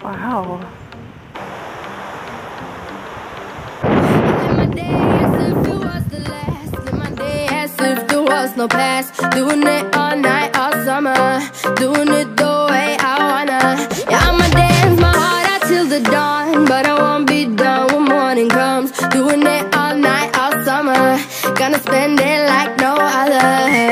Wow. No past, doing it all night, all summer, doing it the way I wanna. Yeah, I'ma dance my heart out till the dawn, but I won't be done when morning comes. Doing it all night, all summer, gonna spend it like no other.